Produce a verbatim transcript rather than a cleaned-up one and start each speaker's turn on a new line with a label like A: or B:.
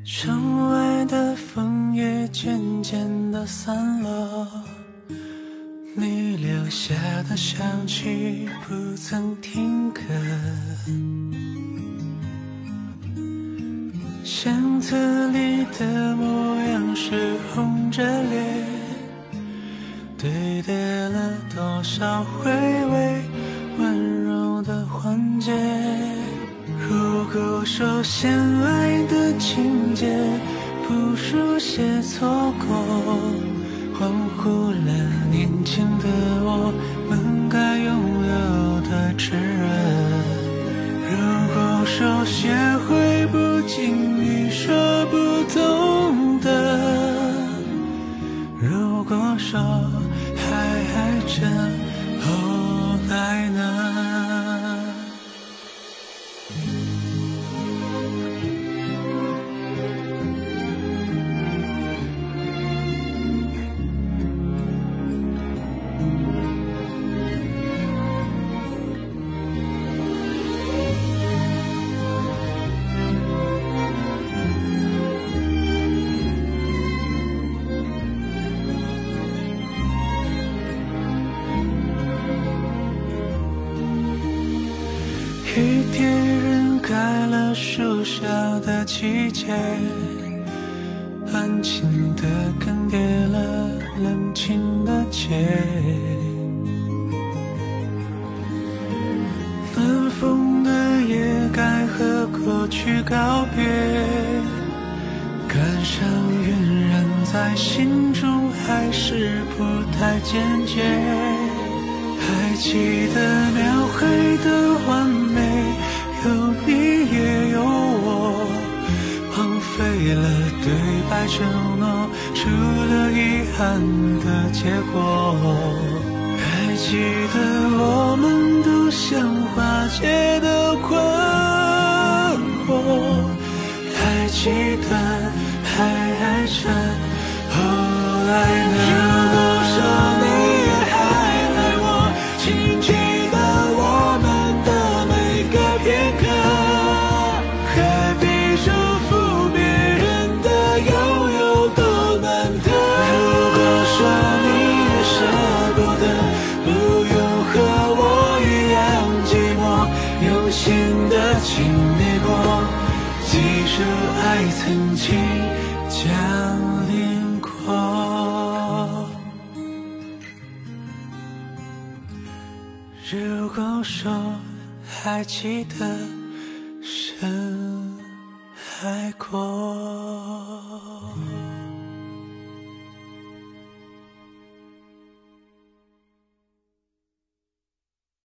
A: 窗外的风也渐渐地散了，你留下的香气不曾停格。相册里的模样是红着脸，堆叠了多少回味温柔的环节。如果说相爱的情节不书写错过，恍惚了年轻的我们该拥有的炽热。如果说学会不经意说不懂的，如果说还爱着后来呢？雨点掩盖了树梢的季节，安静地更迭了冷清的街。暖风的夜该和过去告别，感伤晕染在心中还是不太坚决。还记得描绘的完美，有你也有我，荒废了对白承诺，出了遗憾的结果。还记得我们都像化解的困惑，还记得还爱着后来呢？如果说你也还爱我，请记得我们的每个片刻，何必祝福别人的拥有多难得？如果说你也舍不得，不用和我一样寂寞，用心的经历过，记住爱曾经降临过。如果说还记得深爱过。